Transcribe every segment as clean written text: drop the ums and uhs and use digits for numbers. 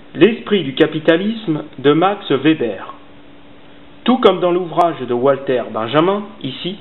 L'esprit du capitalisme de Max Weber. Tout comme dans l'ouvrage de Walter Benjamin, ici,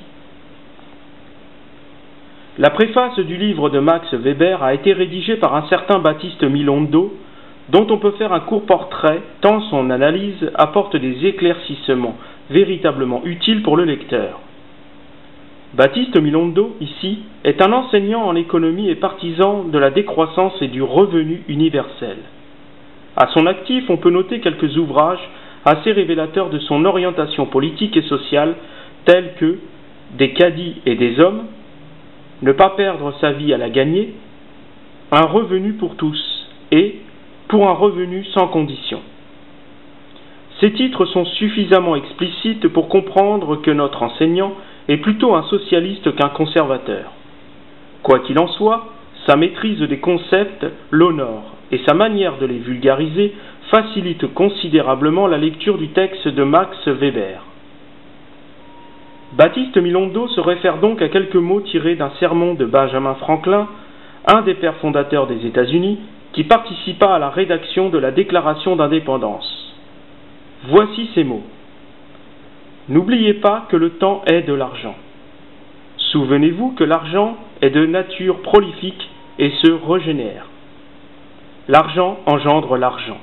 la préface du livre de Max Weber a été rédigée par un certain Baptiste Milondo, dont on peut faire un court portrait, tant son analyse apporte des éclaircissements véritablement utiles pour le lecteur. Baptiste Milondo, ici, est un enseignant en économie et partisan de la décroissance et du revenu universel. À son actif, on peut noter quelques ouvrages assez révélateurs de son orientation politique et sociale, tels que Des caddies et des hommes, Ne pas perdre sa vie à la gagner, Un revenu pour tous et Pour un revenu sans condition. Ces titres sont suffisamment explicites pour comprendre que notre enseignant est plutôt un socialiste qu'un conservateur. Quoi qu'il en soit, sa maîtrise des concepts l'honore et sa manière de les vulgariser facilite considérablement la lecture du texte de Max Weber. Baptiste Milondo se réfère donc à quelques mots tirés d'un sermon de Benjamin Franklin, un des pères fondateurs des États-Unis, qui participa à la rédaction de la Déclaration d'indépendance. Voici ces mots. N'oubliez pas que le temps est de l'argent. Souvenez-vous que l'argent est de nature prolifique et se régénère. L'argent engendre l'argent.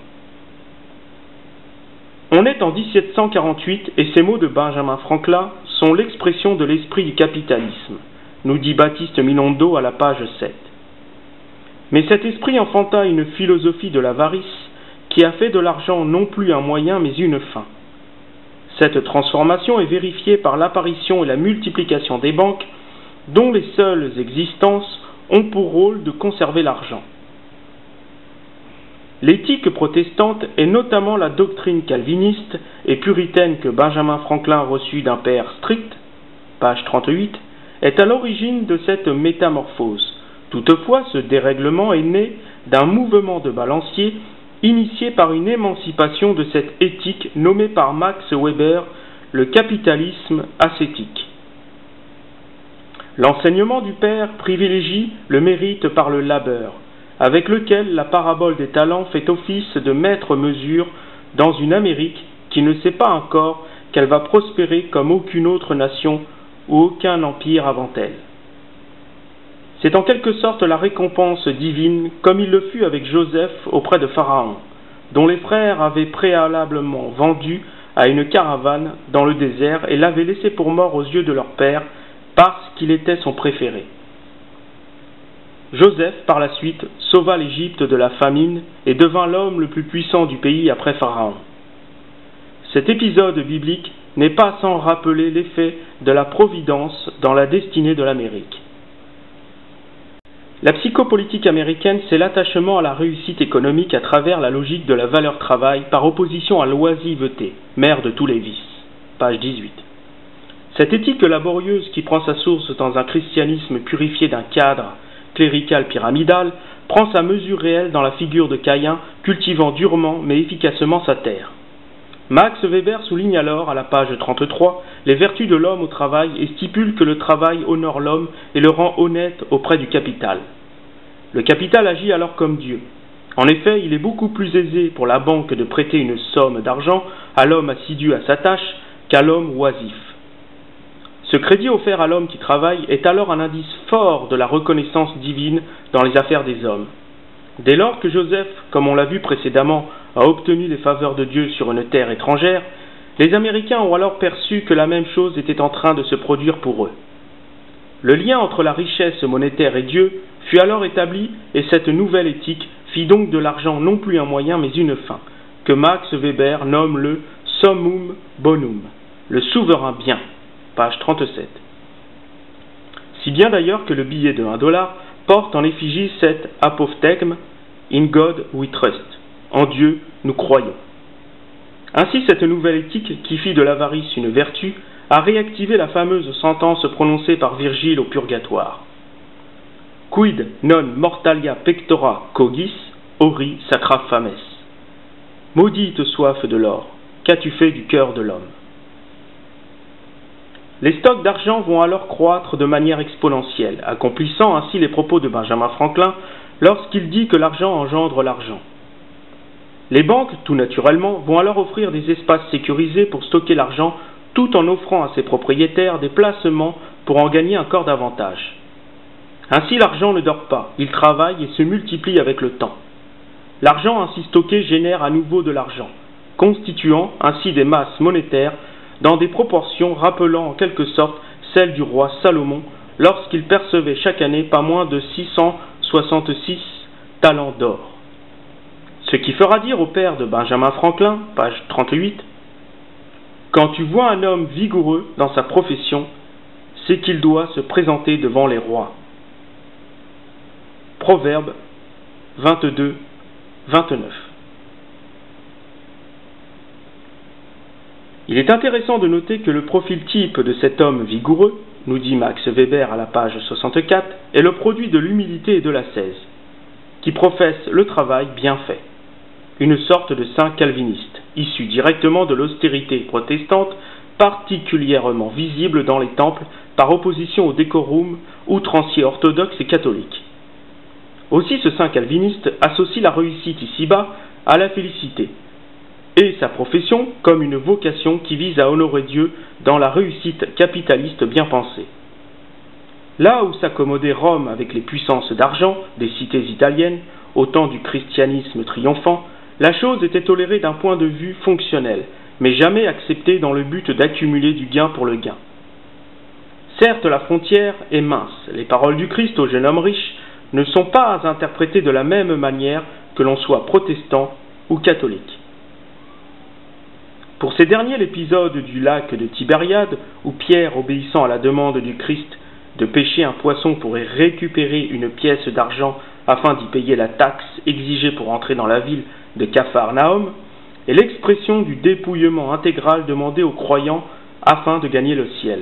On est en 1748 et ces mots de Benjamin Franklin sont l'expression de l'esprit du capitalisme, nous dit Baptiste Milondo à la page 7. Mais cet esprit enfanta une philosophie de l'avarice qui a fait de l'argent non plus un moyen mais une fin. Cette transformation est vérifiée par l'apparition et la multiplication des banques dont les seules existences ont pour rôle de conserver l'argent. L'éthique protestante et notamment la doctrine calviniste et puritaine que Benjamin Franklin reçut d'un père strict, page 38, est à l'origine de cette métamorphose. Toutefois, ce dérèglement est né d'un mouvement de balancier initié par une émancipation de cette éthique nommée par Max Weber le capitalisme ascétique. L'enseignement du père privilégie le mérite par le labeur, avec lequel la parabole des talents fait office de maître-mesure dans une Amérique qui ne sait pas encore qu'elle va prospérer comme aucune autre nation ou aucun empire avant elle. C'est en quelque sorte la récompense divine, comme il le fut avec Joseph auprès de Pharaon, dont les frères avaient préalablement vendu à une caravane dans le désert et l'avaient laissé pour mort aux yeux de leur père parce qu'il était son préféré. Joseph, par la suite, sauva l'Égypte de la famine et devint l'homme le plus puissant du pays après Pharaon. Cet épisode biblique n'est pas sans rappeler l'effet de la providence dans la destinée de l'Amérique. La psychopolitique américaine, c'est l'attachement à la réussite économique à travers la logique de la valeur travail par opposition à l'oisiveté, mère de tous les vices. Page 18. Cette éthique laborieuse qui prend sa source dans un christianisme purifié d'un cadre clérical pyramidal prend sa mesure réelle dans la figure de Caïn cultivant durement mais efficacement sa terre. Max Weber souligne alors à la page 33 les vertus de l'homme au travail et stipule que le travail honore l'homme et le rend honnête auprès du capital. Le capital agit alors comme Dieu. En effet, il est beaucoup plus aisé pour la banque de prêter une somme d'argent à l'homme assidu à sa tâche qu'à l'homme oisif. Ce crédit offert à l'homme qui travaille est alors un indice fort de la reconnaissance divine dans les affaires des hommes. Dès lors que Joseph, comme on l'a vu précédemment, a obtenu les faveurs de Dieu sur une terre étrangère, les Américains ont alors perçu que la même chose était en train de se produire pour eux. Le lien entre la richesse monétaire et Dieu fut alors établi et cette nouvelle éthique fit donc de l'argent non plus un moyen mais une fin, que Max Weber nomme le summum bonum, le souverain bien, page 37. Si bien d'ailleurs que le billet de $1 porte en effigie cet apophthegme « In God we trust », en Dieu nous croyons. Ainsi cette nouvelle éthique qui fit de l'avarice une vertu a réactivé la fameuse sentence prononcée par Virgile au purgatoire. Quid non mortalia pectora cogis, ori sacra fames. Maudite soif de l'or, qu'as-tu fait du cœur de l'homme? Les stocks d'argent vont alors croître de manière exponentielle, accomplissant ainsi les propos de Benjamin Franklin lorsqu'il dit que l'argent engendre l'argent. Les banques, tout naturellement, vont alors offrir des espaces sécurisés pour stocker l'argent tout en offrant à ses propriétaires des placements pour en gagner encore davantage. Ainsi, l'argent ne dort pas, il travaille et se multiplie avec le temps. L'argent ainsi stocké génère à nouveau de l'argent, constituant ainsi des masses monétaires dans des proportions rappelant en quelque sorte celles du roi Salomon lorsqu'il percevait chaque année pas moins de 666 talents d'or. Ce qui fera dire au père de Benjamin Franklin, page 38, « Quand tu vois un homme vigoureux dans sa profession, c'est qu'il doit se présenter devant les rois. » Proverbe 22, 29. Il est intéressant de noter que le profil type de cet homme vigoureux, nous dit Max Weber à la page 64, est le produit de l'humilité et de l'ascèse, qui professe le travail bien fait. Une sorte de saint calviniste, issu directement de l'austérité protestante, particulièrement visible dans les temples par opposition au décorum outrancier orthodoxe et catholique. Aussi ce saint calviniste associe la réussite ici-bas à la félicité, et sa profession comme une vocation qui vise à honorer Dieu dans la réussite capitaliste bien pensée. Là où s'accommodait Rome avec les puissances d'argent des cités italiennes, au temps du christianisme triomphant, la chose était tolérée d'un point de vue fonctionnel, mais jamais acceptée dans le but d'accumuler du gain pour le gain. Certes, la frontière est mince, les paroles du Christ au jeune homme riche ne sont pas interprétées de la même manière que l'on soit protestant ou catholique. Pour ces derniers, l'épisode du lac de Tibériade, où Pierre, obéissant à la demande du Christ de pêcher un poisson pour y récupérer une pièce d'argent afin d'y payer la taxe exigée pour entrer dans la ville de Capharnaüm, est l'expression du dépouillement intégral demandé aux croyants afin de gagner le ciel.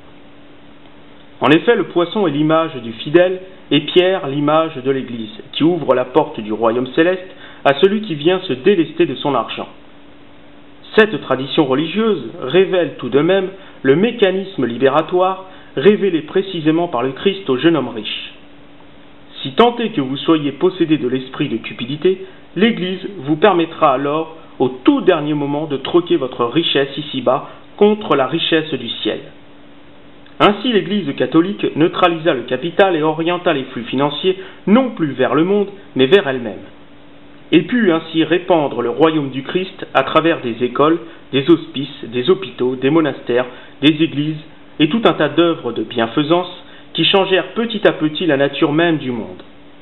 En effet, le poisson est l'image du fidèle et Pierre l'image de l'Église, qui ouvre la porte du royaume céleste à celui qui vient se délester de son argent. Cette tradition religieuse révèle tout de même le mécanisme libératoire révélé précisément par le Christ au jeune homme riche. Si tant est que vous soyez possédé de l'esprit de cupidité, l'Église vous permettra alors, au tout dernier moment, de troquer votre richesse ici-bas contre la richesse du ciel. Ainsi, l'Église catholique neutralisa le capital et orienta les flux financiers non plus vers le monde, mais vers elle-même, et put ainsi répandre le royaume du Christ à travers des écoles, des hospices, des hôpitaux, des monastères, des églises et tout un tas d'œuvres de bienfaisance qui changèrent petit à petit la nature même du monde.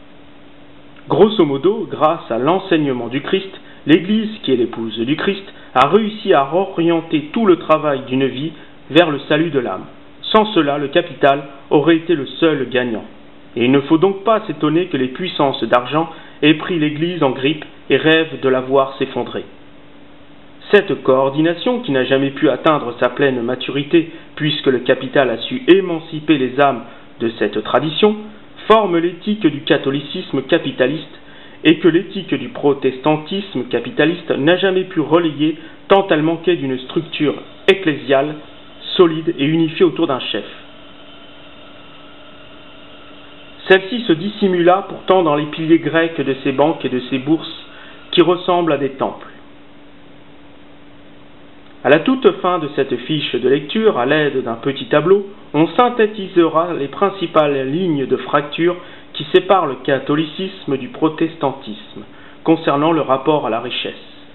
Grosso modo, grâce à l'enseignement du Christ, l'Église, qui est l'épouse du Christ, a réussi à orienter tout le travail d'une vie vers le salut de l'âme. Sans cela, le capital aurait été le seul gagnant. Et il ne faut donc pas s'étonner que les puissances d'argent aient pris l'Église en grippe et rêvent de la voir s'effondrer. Cette coordination, qui n'a jamais pu atteindre sa pleine maturité puisque le capital a su émanciper les âmes de cette tradition, forme l'éthique du catholicisme capitaliste et que l'éthique du protestantisme capitaliste n'a jamais pu relayer tant elle manquait d'une structure ecclésiale solide et unifiée autour d'un chef. Celle-ci se dissimula pourtant dans les piliers grecs de ces banques et de ces bourses qui ressemblent à des temples. À la toute fin de cette fiche de lecture, à l'aide d'un petit tableau, on synthétisera les principales lignes de fracture qui séparent le catholicisme du protestantisme, concernant le rapport à la richesse.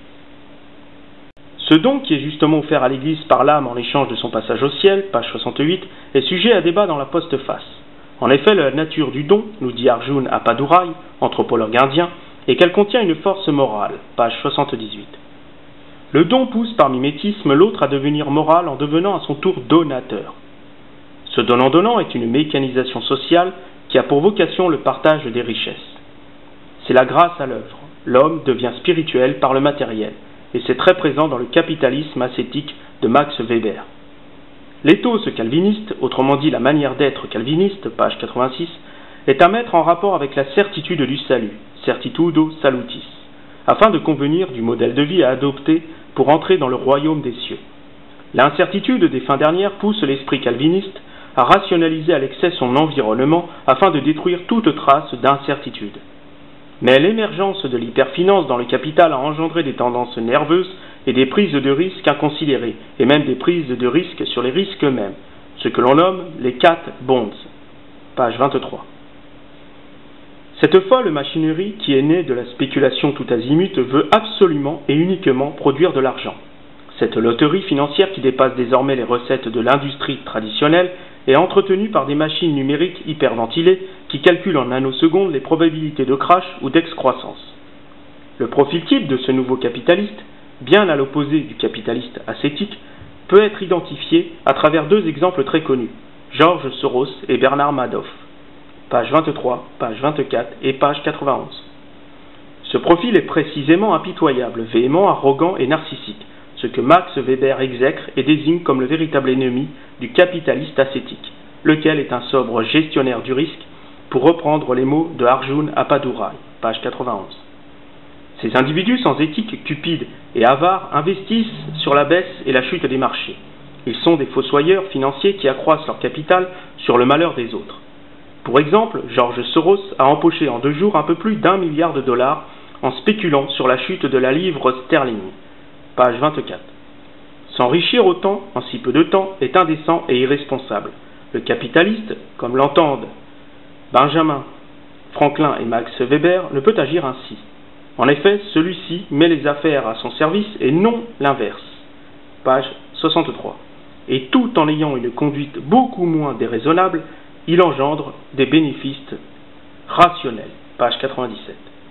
Ce don qui est justement offert à l'Église par l'âme en échange de son passage au ciel, page 68, est sujet à débat dans la postface. En effet, la nature du don, nous dit Arjun Appadurai, anthropologue indien, est qu'elle contient une force morale, page 78. Le don pousse par mimétisme l'autre à devenir moral en devenant à son tour donateur. Ce donnant-donnant est une mécanisation sociale qui a pour vocation le partage des richesses. C'est la grâce à l'œuvre. L'homme devient spirituel par le matériel, et c'est très présent dans le capitalisme ascétique de Max Weber. L'éthos calviniste, autrement dit la manière d'être calviniste, page 86, est à mettre en rapport avec la certitude du salut, certitudo salutis, afin de convenir du modèle de vie à adopter pour entrer dans le royaume des cieux. L'incertitude des fins dernières pousse l'esprit calviniste à rationaliser à l'excès son environnement afin de détruire toute trace d'incertitude. Mais l'émergence de l'hyperfinance dans le capital a engendré des tendances nerveuses et des prises de risques inconsidérées, et même des prises de risques sur les risques eux-mêmes, ce que l'on nomme les cat bonds. Page 23. Cette folle machinerie qui est née de la spéculation tout azimut veut absolument et uniquement produire de l'argent. Cette loterie financière qui dépasse désormais les recettes de l'industrie traditionnelle est entretenue par des machines numériques hyperventilées qui calculent en nanosecondes les probabilités de crash ou d'excroissance. Le profil type de ce nouveau capitaliste, bien à l'opposé du capitaliste ascétique, peut être identifié à travers deux exemples très connus, George Soros et Bernard Madoff. Page 23, page 24 et page 91. Ce profil est précisément impitoyable, véhément, arrogant et narcissique, ce que Max Weber exècre et désigne comme le véritable ennemi du capitaliste ascétique, lequel est un sobre gestionnaire du risque, pour reprendre les mots de Arjun Appadurai, page 91. Ces individus sans éthique, cupides et avares investissent sur la baisse et la chute des marchés. Ils sont des fossoyeurs financiers qui accroissent leur capital sur le malheur des autres. Pour exemple, George Soros a empoché en 2 jours un peu plus d'1 milliard de dollars en spéculant sur la chute de la livre sterling. Page 24. S'enrichir autant en si peu de temps est indécent et irresponsable. Le capitaliste, comme l'entendent Benjamin Franklin et Max Weber, ne peut agir ainsi. En effet, celui-ci met les affaires à son service et non l'inverse. Page 63. Et tout en ayant une conduite beaucoup moins déraisonnable, il engendre des bénéfices rationnels. Page 97.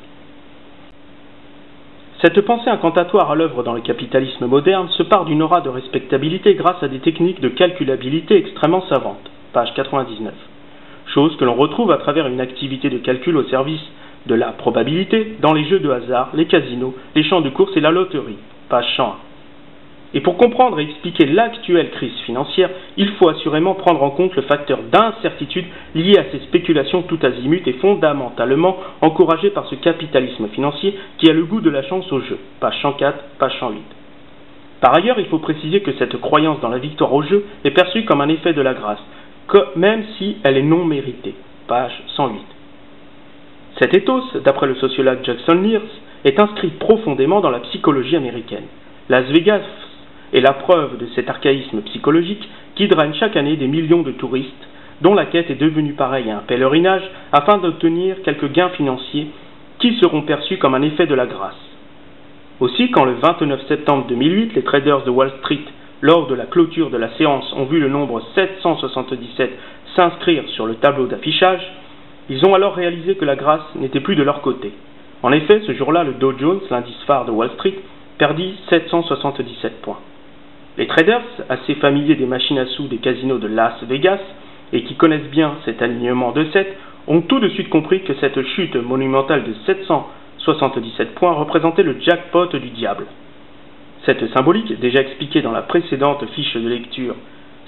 Cette pensée incantatoire à l'œuvre dans le capitalisme moderne se part d'une aura de respectabilité grâce à des techniques de calculabilité extrêmement savantes. Page 99. Chose que l'on retrouve à travers une activité de calcul au service de la probabilité dans les jeux de hasard, les casinos, les champs de course et la loterie. Page 101. Et pour comprendre et expliquer l'actuelle crise financière, il faut assurément prendre en compte le facteur d'incertitude lié à ces spéculations tout azimut et fondamentalement encouragées par ce capitalisme financier qui a le goût de la chance au jeu. Page 104, page 108. Par ailleurs, il faut préciser que cette croyance dans la victoire au jeu est perçue comme un effet de la grâce, même si elle est non méritée. Page 108. Cet ethos, d'après le sociologue Jackson Lears, est inscrit profondément dans la psychologie américaine. Las Vegas est la preuve de cet archaïsme psychologique qui draine chaque année des millions de touristes dont la quête est devenue pareille à un pèlerinage afin d'obtenir quelques gains financiers qui seront perçus comme un effet de la grâce. Aussi, quand le 29 septembre 2008, les traders de Wall Street, lors de la clôture de la séance, ont vu le nombre 777 s'inscrire sur le tableau d'affichage, ils ont alors réalisé que la grâce n'était plus de leur côté. En effet, ce jour-là, le Dow Jones, l'indice phare de Wall Street, perdit 777 points. Les traders, assez familiers des machines à sous des casinos de Las Vegas et qui connaissent bien cet alignement de 7, ont tout de suite compris que cette chute monumentale de 777 points représentait le jackpot du diable. Cette symbolique, déjà expliquée dans la précédente fiche de lecture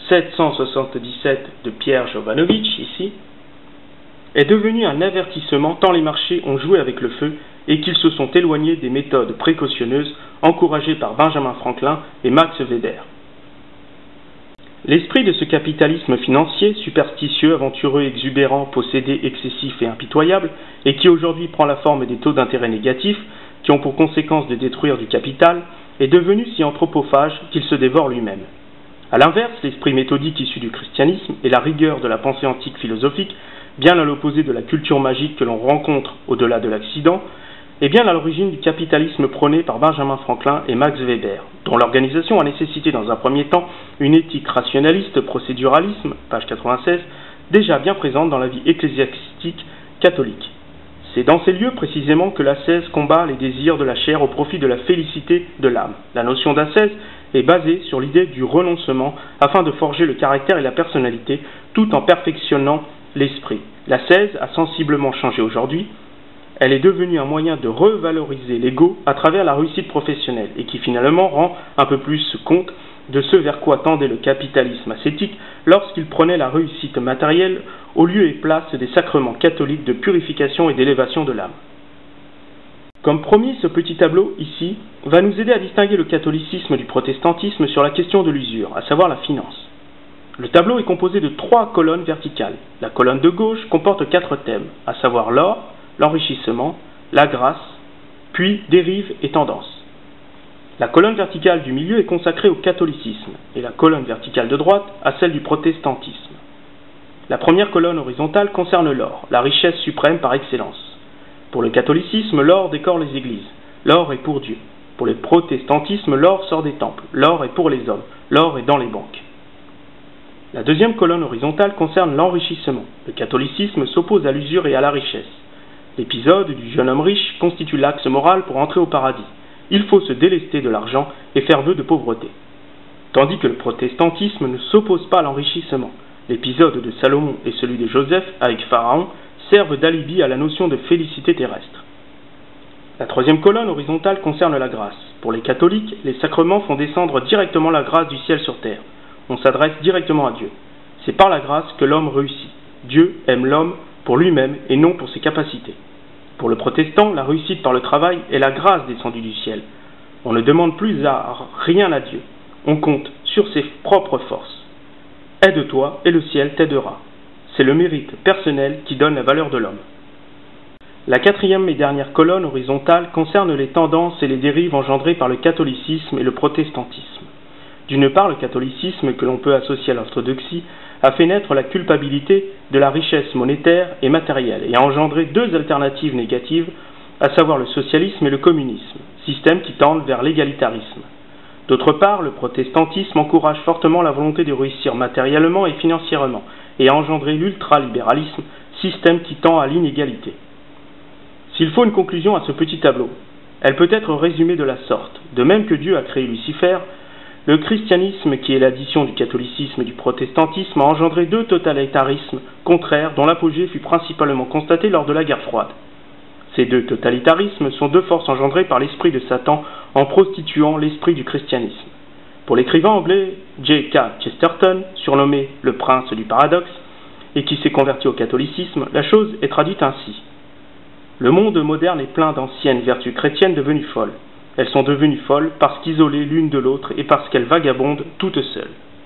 777 de Pierre Jovanovic, ici, est devenue un avertissement tant les marchés ont joué avec le feu et qu'ils se sont éloignés des méthodes précautionneuses encouragées par Benjamin Franklin et Max Weber. L'esprit de ce capitalisme financier, superstitieux, aventureux, exubérant, possédé, excessif et impitoyable, et qui aujourd'hui prend la forme des taux d'intérêt négatifs, qui ont pour conséquence de détruire du capital, est devenu si anthropophage qu'il se dévore lui-même. A l'inverse, l'esprit méthodique issu du christianisme et la rigueur de la pensée antique philosophique, bien à l'opposé de la culture magique que l'on rencontre au-delà de l'accident, est bien à l'origine du capitalisme prôné par Benjamin Franklin et Max Weber, dont l'organisation a nécessité dans un premier temps une éthique rationaliste, procéduralisme, page 96, déjà bien présente dans la vie ecclésiastique catholique. C'est dans ces lieux précisément que l'ascèse combat les désirs de la chair au profit de la félicité de l'âme. La notion d'ascèse est basée sur l'idée du renoncement afin de forger le caractère et la personnalité tout en perfectionnant l'esprit. L'ascèse a sensiblement changé aujourd'hui. Elle est devenue un moyen de revaloriser l'ego à travers la réussite professionnelle et qui finalement rend un peu plus compte de ce vers quoi tendait le capitalisme ascétique lorsqu'il prenait la réussite matérielle au lieu et place des sacrements catholiques de purification et d'élévation de l'âme. Comme promis, ce petit tableau, ici, va nous aider à distinguer le catholicisme du protestantisme sur la question de l'usure, à savoir la finance. Le tableau est composé de 3 colonnes verticales. La colonne de gauche comporte 4 thèmes, à savoir l'or, l'enrichissement, la grâce, puis dérive et tendance. La colonne verticale du milieu est consacrée au catholicisme et la colonne verticale de droite à celle du protestantisme. La première colonne horizontale concerne l'or, la richesse suprême par excellence. Pour le catholicisme, l'or décore les églises. L'or est pour Dieu. Pour le protestantisme, l'or sort des temples. L'or est pour les hommes. L'or est dans les banques. La deuxième colonne horizontale concerne l'enrichissement. Le catholicisme s'oppose à l'usure et à la richesse. L'épisode du jeune homme riche constitue l'axe moral pour entrer au paradis. Il faut se délester de l'argent et faire vœu de pauvreté. Tandis que le protestantisme ne s'oppose pas à l'enrichissement. L'épisode de Salomon et celui de Joseph avec Pharaon servent d'alibi à la notion de félicité terrestre. La troisième colonne horizontale concerne la grâce. Pour les catholiques, les sacrements font descendre directement la grâce du ciel sur terre. On s'adresse directement à Dieu. C'est par la grâce que l'homme réussit. Dieu aime l'homme pour lui-même et non pour ses capacités. Pour le protestant, la réussite par le travail est la grâce descendue du ciel. On ne demande plus rien à Dieu. On compte sur ses propres forces. Aide-toi et le ciel t'aidera. C'est le mérite personnel qui donne la valeur de l'homme. La quatrième et dernière colonne horizontale concerne les tendances et les dérives engendrées par le catholicisme et le protestantisme. D'une part, le catholicisme, que l'on peut associer à l'orthodoxie, a fait naître la culpabilité de la richesse monétaire et matérielle et a engendré deux alternatives négatives, à savoir le socialisme et le communisme, systèmes qui tendent vers l'égalitarisme. D'autre part, le protestantisme encourage fortement la volonté de réussir matériellement et financièrement et a engendré l'ultralibéralisme, système qui tend à l'inégalité. S'il faut une conclusion à ce petit tableau, elle peut être résumée de la sorte. De même que Dieu a créé Lucifer, le christianisme, qui est l'addition du catholicisme et du protestantisme, a engendré deux totalitarismes contraires dont l'apogée fut principalement constatée lors de la guerre froide. Ces deux totalitarismes sont deux forces engendrées par l'esprit de Satan en prostituant l'esprit du christianisme. Pour l'écrivain anglais J.K. Chesterton, surnommé le prince du paradoxe, et qui s'est converti au catholicisme, la chose est traduite ainsi. Le monde moderne est plein d'anciennes vertus chrétiennes devenues folles. Elles sont devenues folles parce qu'isolées l'une de l'autre et parce qu'elles vagabondent toutes seules.